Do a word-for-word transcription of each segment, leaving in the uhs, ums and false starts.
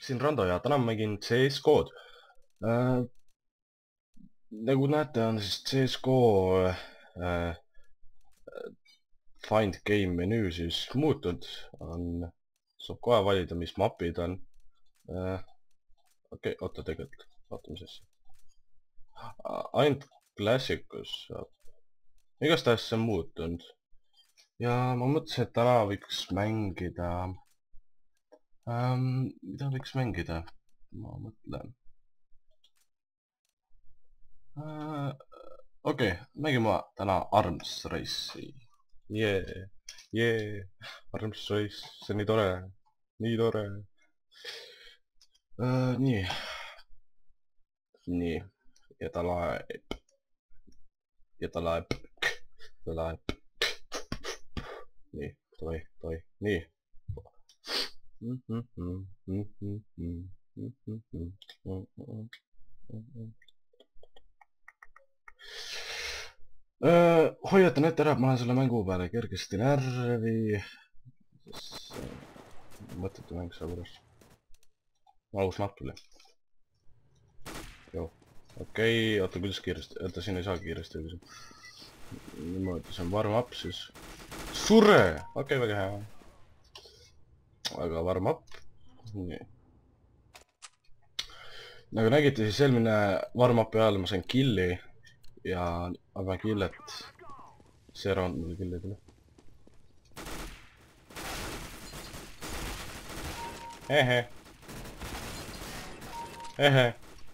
siin Rando ja täna ma mängin C S G O-d äh,. nagu näete, on siis C S G O äh, Find Game menüü siis muutunud. on, saab kohe valida, mis mapid on äh,. okei okay,, oota tegelikult, vaatame siis. ainult Classicus saab. igastahes see on muutunud. ja ma mõtlesin, et täna võiks mängida ähm, mida võiks mängida? ma mõtlen äh, okei okay,, mängime täna Arms Race'i. jee, jee, Arms Race, see on nii tore, nii tore äh, nii nii, ja ta laeb ja ta laeb ta laeb nii, toi, toi, nii Öö, hoiatan ette ära, et ma olen selle mängu peale kergesti närvi, sest mõttetu mäng seepärast. aus napp tuli. joo, okei, oota, kuidas kiiresti, oota, siin ei saa kiiresti. niimoodi, see on warm up siis. Sure, okei okay,, väga hea. aga warm up, nii. nagu nägite, siis eelmine warm up'i ajal ma sain killi ja aga killet see round mul killi tuli. ehe ehe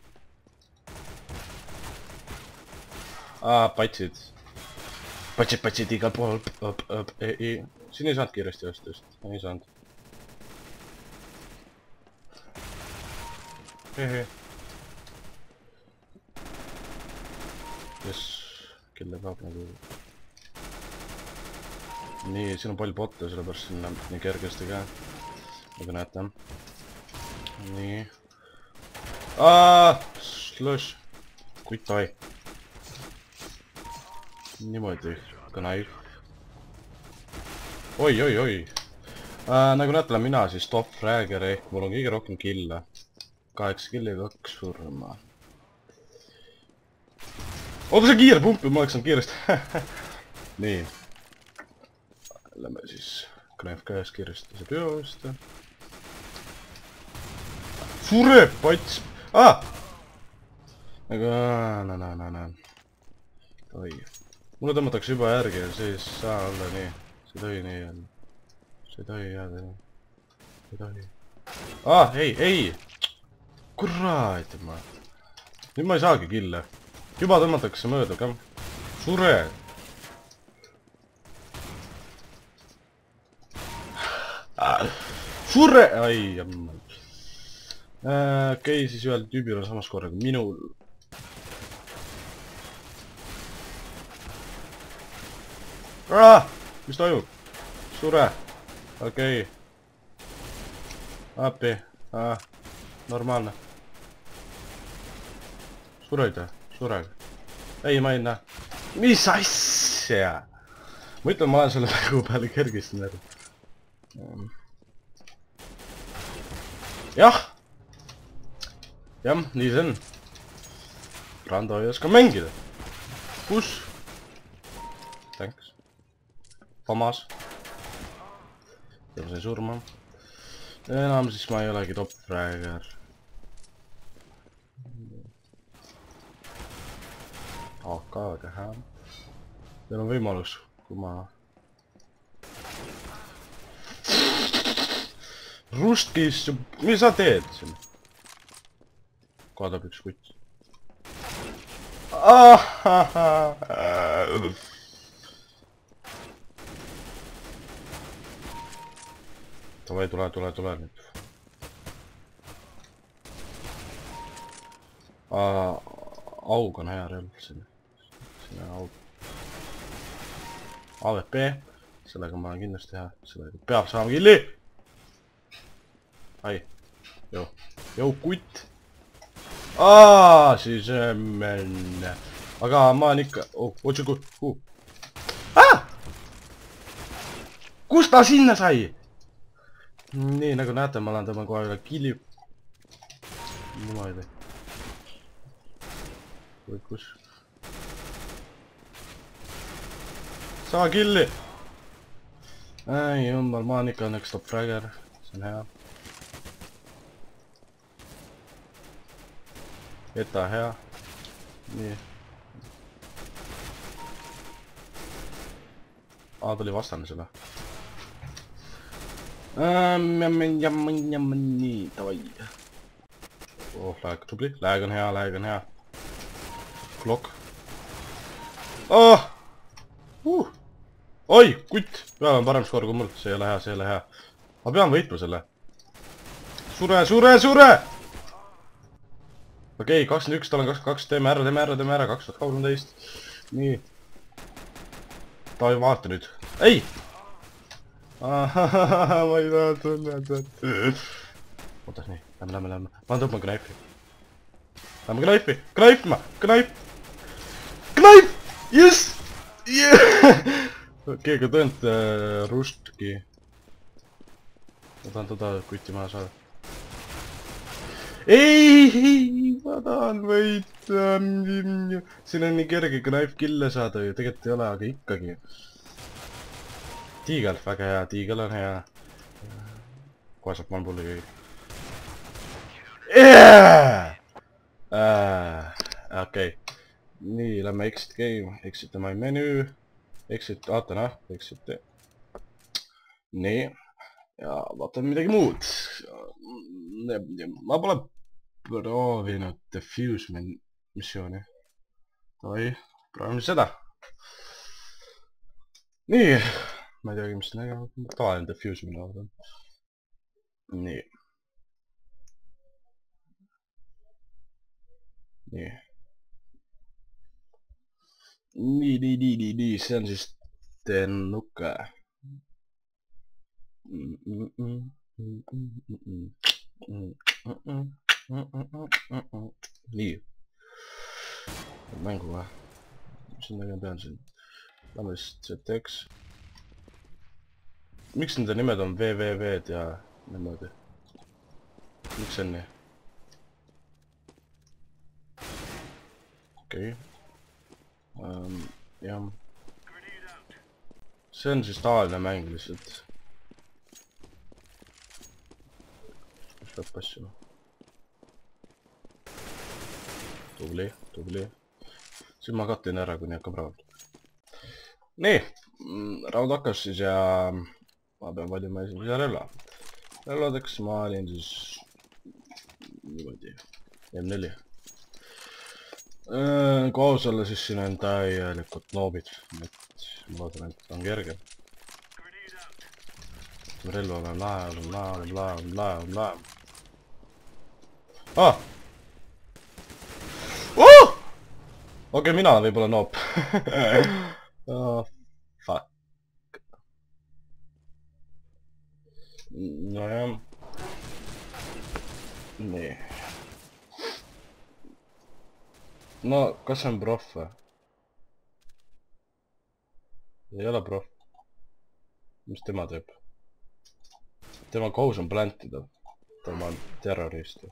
aa, patsid patsid, patsid igal pool õp, õp, ei, ei. siin ei saanud kiiresti just, just, ei saanud. ehe jess, kelle kaob nagu. nii, siin on palju botte, sellepärast siin läheb nii kergesti ka. nagu näete. nii. aaa, slush. kuid toi. niimoodi, kanai. oi, oi, oi. Äh, nagu näete, olen mina siis top fragger ehk mul on kõige rohkem kille. kaheksa killi, kaks surma. oota, see kiire pump, ma oleks saanud kiiresti. nii. Lähme siis knaif käes kiiresti see peost. Sure, pats. Ah! aga, no, no, no, no. oi. mulle tõmmatakse juba järgi ja see ei saa olla nii. see ei tohi nii jääda. see ei tohi jääda nii. see ei tohi. ah, ei, ei. Kurraat, ma. nüüd ma ei saagi kille. juba tõmmatakse mööda ka. Sure. Sure. ai, jammal. okei okay,, siis ühel tüübil on samas korraga minul. Ah, mis toimub? Sure. okei okay.. appi. ah, normaalne. sureid või? Sureg. ei, ma ei näe. mis asja? ma ütlen, ma olen selle mängu peale kergesti närvi. jah. jah, nii see on. Rando ei oska mängida. kus? Thanks. Famas. ja ma sain surma. enam siis ma ei olegi top fragger. aga teha. Teil on võimalus, kui ma Rustkis, mis sa teed siin? kaadab üks kutt. Tule, tule, tule, tule nüüd. aug on hea relv siin. siin on aug. A V P, sellega ma olen kindlasti hea, sellega peab saama killi. ai, joo, joo kutt. Aa, siis emme. aga ma olen ikka, oh, otsugu, uh. ah! kust ta sinna sai? nii, nagu näete, ma olen tema kohe üle killi. Niimoodi. Või kus? Saa killi! Ei, jummal, ma on ikka õnneks top fragger. See on hea. Eta hea. Nii. Aa, tuli vastane selle. Nii, davai. Oh, lag, tubli. Lag on hea, lag on hea. Klokk. Oh! Uh! Oi, kutt! Peal on parem skoor kui mul. See ei ole hea, see ei ole hea. Ma pean võitma selle. Sure, sure, sure! Okei, kakskümmend üks, tal on kakskümmend kaks, teeme ära, teeme ära, teeme ära, kaks tuhat kolmteist. Nii. Ta ei vaata nüüd. Ei! Ahahaha, ma ei taha tulla, tulla. Ootas nii, lähme, lähme, lähme. Ma tõmban knaifi. Lähme knaifi, knaifima, knaif! Knaif! Jess! Keegi tõend rustki. Ma tahan teda kuti maha saada. Ei, ei, ma tahan võita. Siin on nii kerge knife kille saada ju, tegelikult ei ole, aga ikkagi. Tiigel, väga hea, tiigel on hea. Kohe saab manpulli kõigi. Okei. Nii, lähme exit game, exit my menu. Exit, vaata noh, exit. Nii. Ja vaatan midagi muud. Ma pole proovinud Diffuse missiooni. Oi, proovime seda. Nii. Ma ei teagi, mis nägema. Tavaline Diffuse minu arvan. Nii. Nii. Nii, nii, nii, nii, nii. See on siis tennuke. Nii. Mängu või? Mis on nägema pean siin? Lähme siis Z X. Miks nende nimed on V V V-d ja niimoodi? Miks see on nii? Okei. Jah. See on siis tavaline mäng lihtsalt. Mis peab passima? Tubli, tubli. Siin ma katlin ära, kuni hakkab raud. Nii, raud hakkas siis ja ma pean valima esimese relva. Relvadeks ma olin siis niimoodi M neli. Koos olla siis siin on täielikult noobid, et ma loodan, et on kerge. Relva olen lahe, olen lahe, olen lahe, olen lahe, olen lahe. Ah! Oh! Okei, mina olen võib-olla noob. Oh, fuck. Nojah. Nii. No, kas see on proff või? Ei ole proff. Mis tema teeb? Tema kohus on plantida. Tema on terrorist.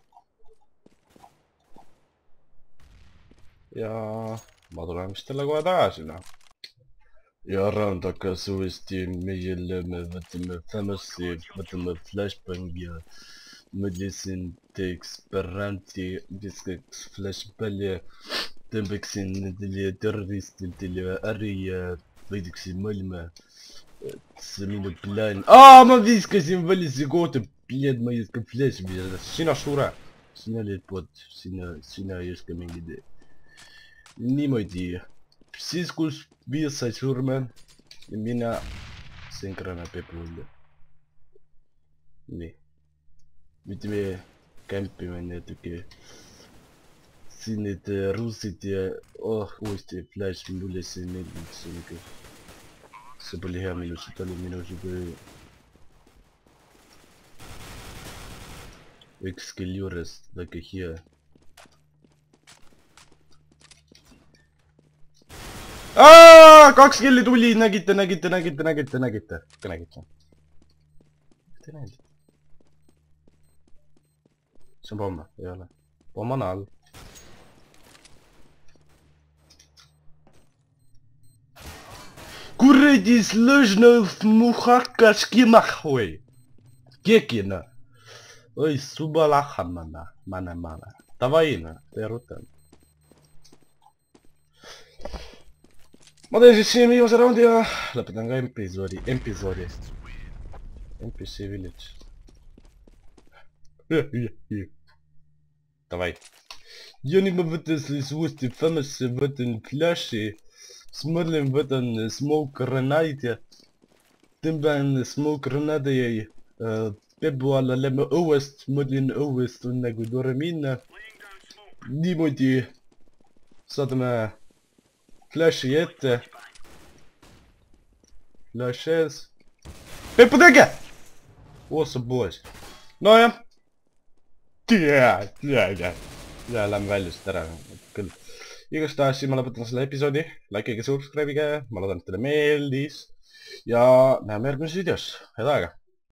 Ja ma tulen vist jälle kohe tagasi, noh. Ja round hakkas uuesti meie lööme, võtame Famous'i, võtame Flashbangi ja mõtlesin teeks päranti, viskaks flashballi, tõmbaksin nendele terroristidele äri ja võidaksin maailma. See minu plaan. Aa, ma viskasin valise kohta, pljad, ma ei oska flash'i mida. Sina sure. Sina olid pood, sina, sina ei oska mingid. Niimoodi. Siis kus viis sai surma ja mina sain granaati pulli. Nii. Nüüd me kämpime natuke. Siin need russid ja oh, uuesti flash mulle see meeldib sellega. See pole hea minu siit oli minu siuke üks skill juures väga hea. Aaaa! Kaks killi tuli, nägite, nägite, nägite, nägite, nägite. Ka nägite. Te nägite. See on pomm, ei ole. Pomma all. Kuradi slõžnõv mu hakkaski nahhui. Kekina. Oi, suba lahamana. Mane, mane. Davai, tee rutem. Ma teen siis siin viimase raundi ja lõpetan ka episoodi, episoodi. N P C Village. Davai. Ja nüüd ma võtan siis uuesti Famasse, võtan Flashi. Siis mõtlen, võtan Smoke Grenade ja tõmban Smoke Grenade jäi pebu alla läbi õuest, mõtlen õuest on nagu tore minna. Niimoodi saadame Flashi ette. Flash ees. Pepu tege! Ossa poes. No jah. Tea, tea, tea. Ja lähme välja siit ära. Küll. Igastahes siin ma lõpetan selle episoodi. Likeige, subscribe'ige. Ma loodan, et teile meeldis. Ja näeme järgmises videos. Head aega!